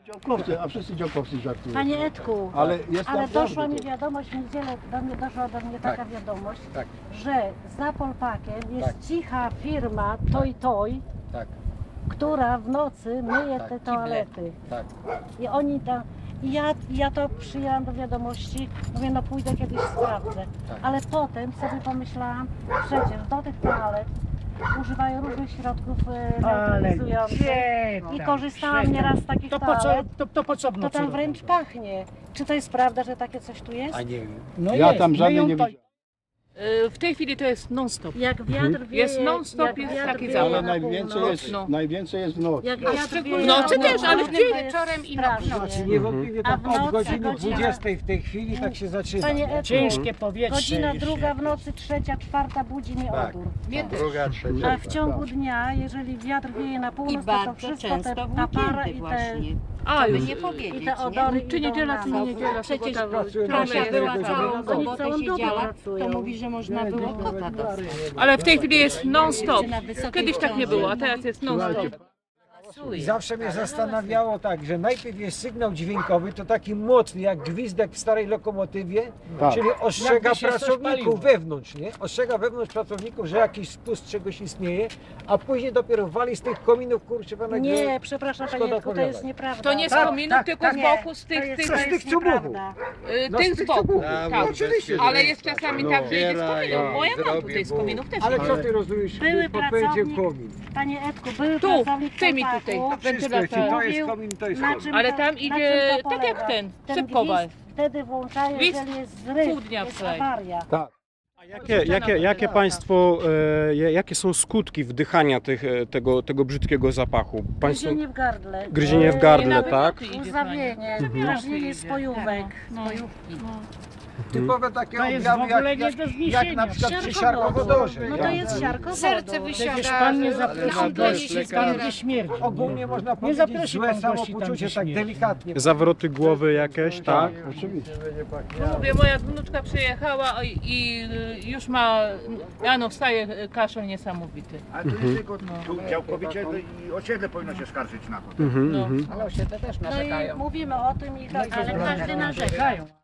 Działkowcy, a wszyscy działkowcy żartują. Panie Edku, ale doszła mi wiadomość, w niedzielę doszła do mnie taka wiadomość, że za Polpakiem jest cicha firma Toj, która w nocy myje te toalety. I oni tam, ja to przyjęłam do wiadomości, mówię, no pójdę kiedyś sprawdzę. Ale potem sobie pomyślałam, przecież do tych toalet używają różnych środków neutralizujących i korzystałam nieraz z takich toalet, to po co to tam wręcz pachnie. Czy to jest prawda, że takie coś tu jest? A nie wiem. No ja tam żadnej nie widziałem. W tej chwili to jest non-stop. Jak wiatr wieje, Jest non-stop, jest taki zapach. Ale najwięcej jest w nocy. Jak wiatr wieje W nocy też, ale w dzień wieczorem i na Znaczy niewątpliwie tak od godziny 20 w tej chwili tak się zaczyna. Ciężkie powietrze. Godzina druga w nocy, trzecia, czwarta budzi mnie odór. Druga, trzecia. A w ciągu dnia, jeżeli wiatr wieje na północ, to wszystko ta para i te... A, już nie powiedzieć, i te odory czy niedziela, czy nie niedziela. Przecież Kasia była całą Oni sobotę całą dobę siedziała, pracują. to mówi, że można było kota dostać. Ale w tej chwili jest non-stop. Kiedyś tak nie było, a teraz jest non-stop. Zawsze mnie zastanawiało tak, że najpierw jest sygnał dźwiękowy, to taki mocny jak gwizdek w starej lokomotywie, czyli ostrzega pracowników wewnątrz, nie? Ostrzega wewnątrz pracowników, że jakiś spust czegoś istnieje, a później dopiero wali z tych kominów, kurczę pana, nie, przepraszam panie Edku, to jest nieprawda. To nie z kominów, tylko z boku, z tych czubów. Tych z boku. Tak, oczywiście. Ale jest czasami tak, że idzie z kominów, bo ja mam tutaj z kominów też. Ale co ty rozumiesz, były podpowiedzie komin? Panie Edku, były Tu, pracownik tymi tutaj, wentylator. To jest komin, to jest komin. Ale tam idzie tak jak ten, szybkowa. Wtedy włączają, jeżeli jest zryw, jest awaria. Tak. Jakie państwo, jakie są skutki wdychania tego brzydkiego zapachu? Gryzienie w gardle. Gryzienie w gardle, tak? Łzawienie, drażnienie spojówek. Typowe takie objawy jak na przykład przy siarkowodorze. No to jest siarkowodór. Serce wysiada. Pan nie zaprosi gości, pan nie śmierdzi. Ogólnie można powiedzieć złe samopoczucie, tak delikatnie. Zawroty głowy jakieś, tak? Oczywiście. No mówię, moja wnuczka przyjechała i już ma, rano wstaje kaszel niesamowity. Ale to jest tylko działkowicie i osiedle powinno się skarżyć na to. No. Ale osiedle też No i mówimy o tym, ale każdy narzeka.